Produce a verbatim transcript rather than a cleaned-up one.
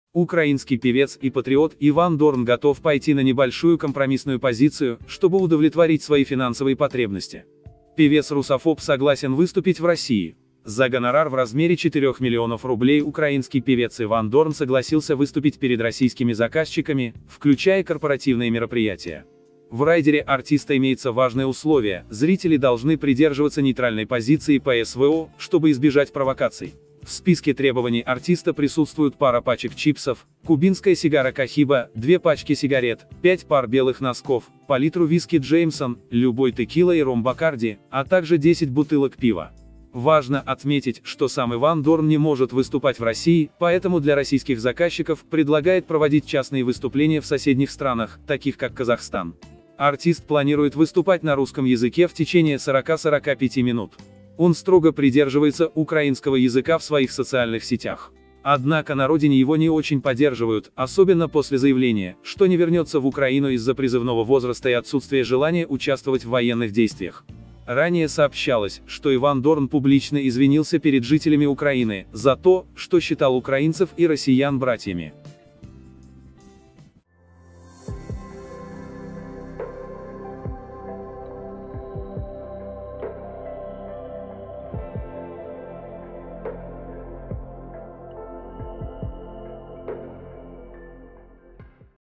Украинский певец и патриот Иван Дорн готов пойти на небольшую компромиссную позицию, чтобы удовлетворить свои финансовые потребности. Певец-русофоб согласен выступить в России. За гонорар в размере четырёх миллионов рублей украинский певец Иван Дорн согласился выступить перед российскими заказчиками, включая корпоративные мероприятия. В райдере артиста имеется важное условие: зрители должны придерживаться нейтральной позиции по СВО, чтобы избежать провокаций. В списке требований артиста присутствуют пара пачек чипсов, кубинская сигара Кахиба, две пачки сигарет, пять пар белых носков, по литру виски Джеймсон, любой текила и ром Бакарди, а также десять бутылок пива. Важно отметить, что сам Иван Дорн не может выступать в России, поэтому для российских заказчиков предлагает проводить частные выступления в соседних странах, таких как Казахстан. Артист планирует выступать на русском языке в течение сорока-сорока пяти минут. Он строго придерживается украинского языка в своих социальных сетях. Однако на родине его не очень поддерживают, особенно после заявления, что не вернется в Украину из-за призывного возраста и отсутствия желания участвовать в военных действиях. Ранее сообщалось, что Иван Дорн публично извинился перед жителями Украины за то, что считал украинцев и россиян братьями.